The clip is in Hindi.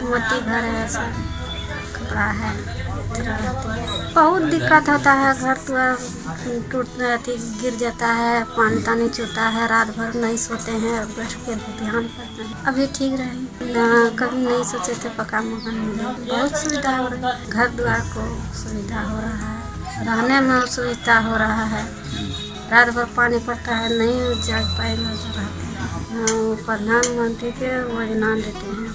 मोती घर है, सब कपड़ा है, बहुत दिक्कत होता है। घर द्वार टूटने अथी गिर जाता है, पानी तानी चुता है, रात भर नहीं सोते हैं, बैठ के ध्यान करते हैं। अभी ठीक रहे, कभी नहीं सोचे थे पक्का मकान मिले। बहुत सुविधा हो रही है, घर द्वार को सुविधा हो रहा है, रहने में सुविधा हो रहा है। रात भर पानी पड़ता है, नहीं जाग पाएंगे तो रहते हैं। प्रधानमंत्री के योजना देते हैं।